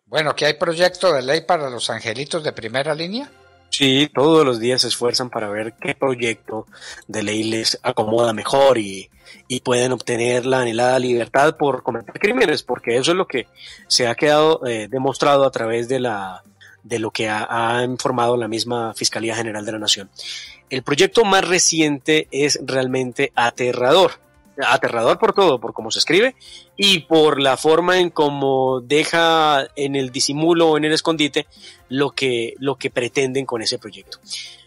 Bueno, ¿que hay proyecto de ley para los angelitos de primera línea? Sí, todos los días se esfuerzan para ver qué proyecto de ley les acomoda mejor y pueden obtener la anhelada libertad por cometer crímenes, porque eso es lo que se ha quedado demostrado a través de lo que ha informado la misma Fiscalía General de la Nación. El proyecto más reciente es realmente aterrador por todo, por cómo se escribe y por la forma en cómo deja en el disimulo o en el escondite lo que pretenden con ese proyecto.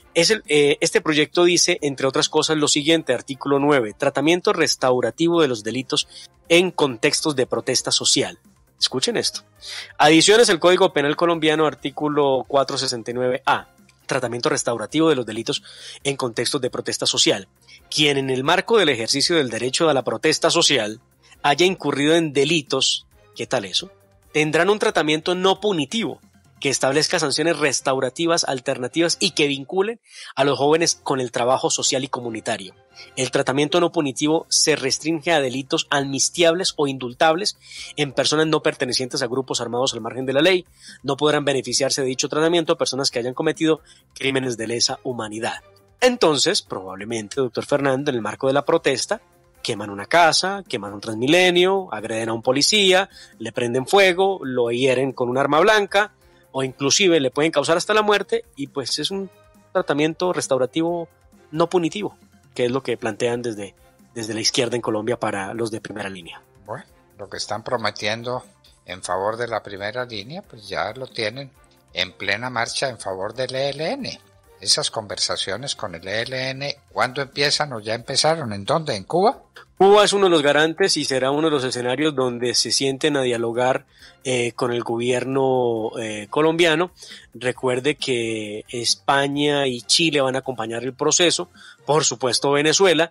Este proyecto dice, entre otras cosas, lo siguiente: artículo 9, tratamiento restaurativo de los delitos en contextos de protesta social. Escuchen esto. Adiciones al Código Penal colombiano, artículo 469A. Tratamiento restaurativo de los delitos en contextos de protesta social. Quien en el marco del ejercicio del derecho a la protesta social haya incurrido en delitos, ¿qué tal eso?, tendrán un tratamiento no punitivo que establezca sanciones restaurativas alternativas y que vinculen a los jóvenes con el trabajo social y comunitario. El tratamiento no punitivo se restringe a delitos amnistiables o indultables en personas no pertenecientes a grupos armados al margen de la ley. No podrán beneficiarse de dicho tratamiento personas que hayan cometido crímenes de lesa humanidad. Entonces, probablemente, doctor Fernando, en el marco de la protesta, queman una casa, queman un Transmilenio, agreden a un policía, le prenden fuego, lo hieren con un arma blanca, o inclusive le pueden causar hasta la muerte, y pues es un tratamiento restaurativo no punitivo, que es lo que plantean desde la izquierda en Colombia para los de primera línea. Bueno, lo que están prometiendo en favor de la primera línea, pues ya lo tienen en plena marcha en favor del ELN. Esas conversaciones con el ELN, ¿cuándo empiezan o ya empezaron? ¿En dónde? ¿En Cuba? Cuba es uno de los garantes y será uno de los escenarios donde se sienten a dialogar con el gobierno colombiano. Recuerde que España y Chile van a acompañar el proceso, por supuesto Venezuela,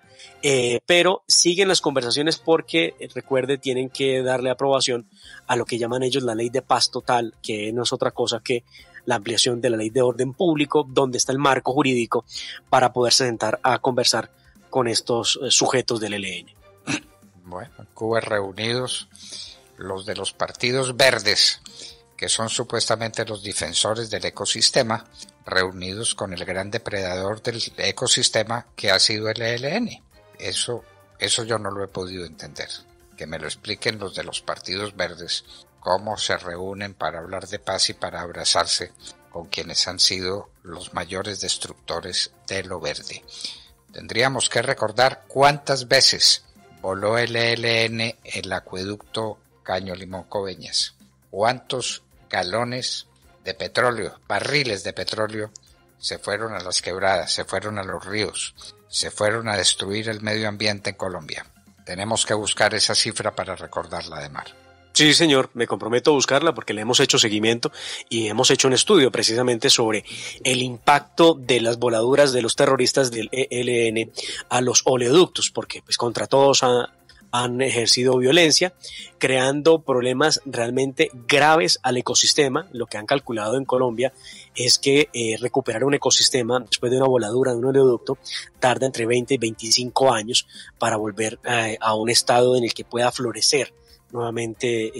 pero siguen las conversaciones porque, recuerde, tienen que darle aprobación a lo que llaman ellos la ley de paz total, que no es otra cosa que la ampliación de la ley de orden público, donde está el marco jurídico para poderse sentar a conversar con estos sujetos del ELN. Bueno, en Cuba reunidos los de los partidos verdes, que son supuestamente los defensores del ecosistema, reunidos con el gran depredador del ecosistema que ha sido el ELN. Eso yo no lo he podido entender. Que me lo expliquen los de los partidos verdes, cómo se reúnen para hablar de paz y para abrazarse con quienes han sido los mayores destructores de lo verde. Tendríamos que recordar cuántas veces voló el ELN el acueducto Caño Limón Coveñas, cuántos galones de petróleo, barriles de petróleo, se fueron a las quebradas, se fueron a los ríos, se fueron a destruir el medio ambiente en Colombia. Tenemos que buscar esa cifra para recordarla, Ademar. Sí, señor, me comprometo a buscarla porque le hemos hecho seguimiento y hemos hecho un estudio precisamente sobre el impacto de las voladuras de los terroristas del ELN a los oleoductos, porque pues contra todos han ejercido violencia, creando problemas realmente graves al ecosistema. Lo que han calculado en Colombia es que recuperar un ecosistema después de una voladura de un oleoducto tarda entre 20 y 25 años para volver a un estado en el que pueda florecer nuevamente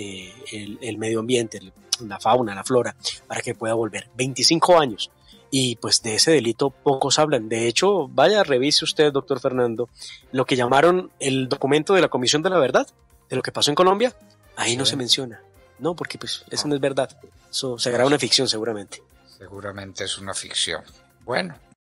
el medio ambiente, la fauna, la flora, para que pueda volver. 25 años. Y pues de ese delito pocos hablan. De hecho, vaya, revise usted, doctor Fernando, lo que llamaron el documento de la Comisión de la Verdad, de lo que pasó en Colombia. Ahí sí. No se menciona. No, porque pues eso no es verdad. Eso será una ficción seguramente. Seguramente es una ficción. Bueno.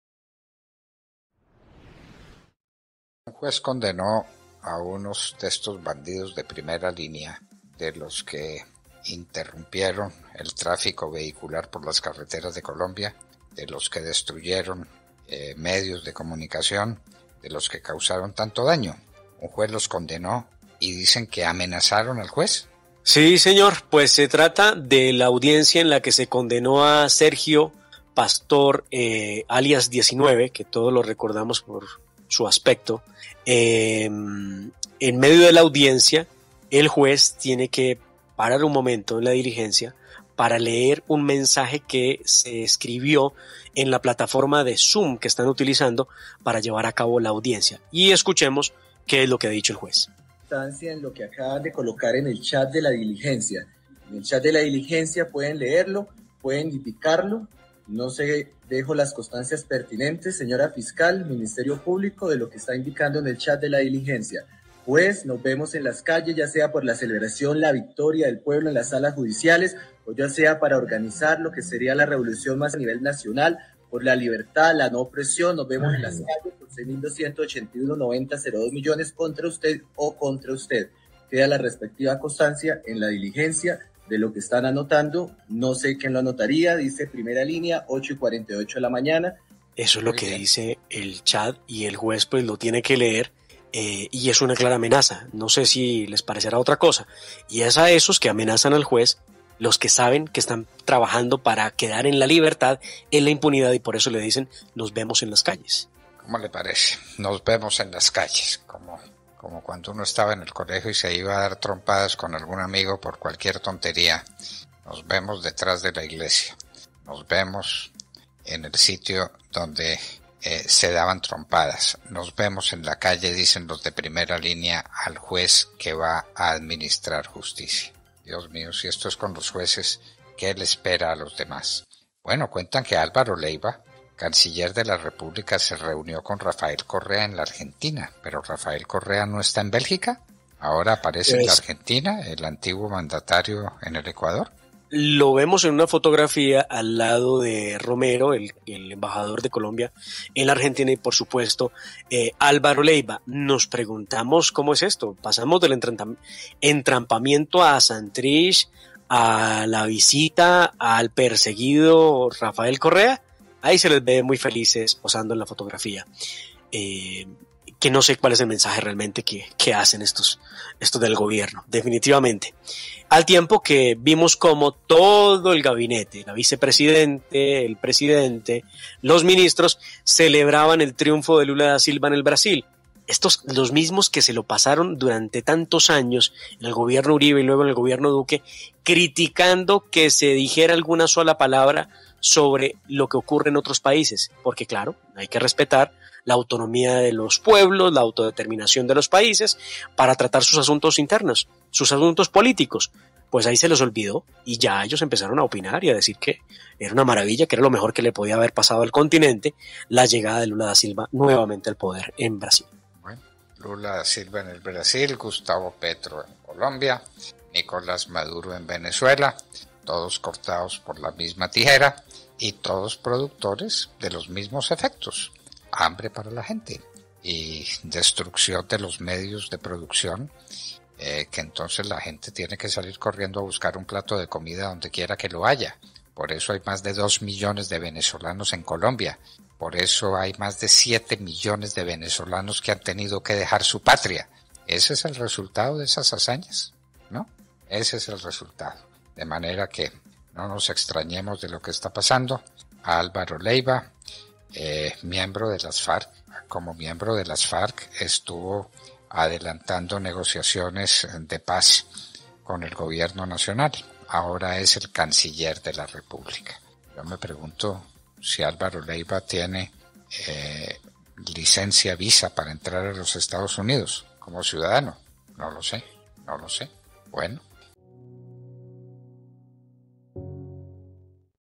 Un juez condenó a unos de estos bandidos de primera línea, de los que interrumpieron el tráfico vehicular por las carreteras de Colombia, de los que destruyeron medios de comunicación, de los que causaron tanto daño. Un juez los condenó y dicen que amenazaron al juez. Sí, señor, pues se trata de la audiencia en la que se condenó a Sergio Pastor, alias 19, que todos lo recordamos por su aspecto. En medio de la audiencia, el juez tiene que parar un momento en la diligencia para leer un mensaje que se escribió en la plataforma de Zoom que están utilizando para llevar a cabo la audiencia. Y escuchemos qué es lo que ha dicho el juez. En lo que acaban de colocar en el chat de la diligencia, En el chat de la diligencia pueden leerlo, pueden indicarlo. No sé, dejo las constancias pertinentes, señora fiscal, Ministerio Público, de lo que está indicando en el chat de la diligencia. Pues nos vemos en las calles, ya sea por la celebración, la victoria del pueblo en las salas judiciales, o ya sea para organizar lo que sería la revolución más a nivel nacional, por la libertad, la no opresión. Nos vemos en las calles por 6.281.9002 millones contra usted o contra usted. Queda la respectiva constancia en la diligencia de lo que están anotando. No sé quién lo anotaría, dice primera línea, 8:48 de la mañana. Eso es lo que dice el chat y el juez pues lo tiene que leer, y es una clara amenaza. No sé si les parecerá otra cosa. Y es a esos que amenazan al juez, los que saben que están trabajando para quedar en la libertad, en la impunidad, y por eso le dicen, nos vemos en las calles. ¿Cómo le parece? Nos vemos en las calles, como cuando uno estaba en el colegio y se iba a dar trompadas con algún amigo por cualquier tontería. Nos vemos detrás de la iglesia. Nos vemos en el sitio donde se daban trompadas. Nos vemos en la calle, dicen los de primera línea, al juez que va a administrar justicia. Dios mío, si esto es con los jueces, ¿qué le espera a los demás? Bueno, cuentan que Álvaro Leiva, canciller de la República, se reunió con Rafael Correa en la Argentina, pero Rafael Correa no está en Bélgica. Ahora aparece en la Argentina, el antiguo mandatario en el Ecuador. Lo vemos en una fotografía al lado de Romero, el embajador de Colombia en la Argentina, y por supuesto Álvaro Leiva. Nos preguntamos cómo es esto. Pasamos del entrampamiento a Santrich, a la visita al perseguido Rafael Correa. Ahí se les ve muy felices posando en la fotografía. Que no sé cuál es el mensaje realmente que hacen estos del gobierno, definitivamente. Al tiempo que vimos como todo el gabinete, la vicepresidente, el presidente, los ministros celebraban el triunfo de Lula da Silva en el Brasil. Estos, los mismos que se lo pasaron durante tantos años en el gobierno Uribe y luego en el gobierno Duque, criticando que se dijera alguna sola palabra sobre lo que ocurre en otros países, porque claro, hay que respetar la autonomía de los pueblos, la autodeterminación de los países para tratar sus asuntos internos, sus asuntos políticos. Pues ahí se los olvidó y ya ellos empezaron a opinar y a decir que era una maravilla, que era lo mejor que le podía haber pasado al continente, la llegada de Lula da Silva nuevamente al poder en Brasil. Bueno, Lula da Silva en el Brasil, Gustavo Petro en Colombia, Nicolás Maduro en Venezuela, todos cortados por la misma tijera y todos productores de los mismos efectos. Hambre para la gente y destrucción de los medios de producción, que entonces la gente tiene que salir corriendo a buscar un plato de comida donde quiera que lo haya. Por eso hay más de 2 millones de venezolanos en Colombia. Por eso hay más de 7 millones de venezolanos que han tenido que dejar su patria. Ese es el resultado de esas hazañas, ¿no? Ese es el resultado. De manera que no nos extrañemos de lo que está pasando. A Álvaro Leiva, miembro de las FARC, como miembro de las FARC estuvo adelantando negociaciones de paz con el gobierno nacional. Ahora es el canciller de la República. Yo me pregunto si Álvaro Leiva tiene licencia, visa para entrar a los Estados Unidos como ciudadano. No lo sé. Bueno.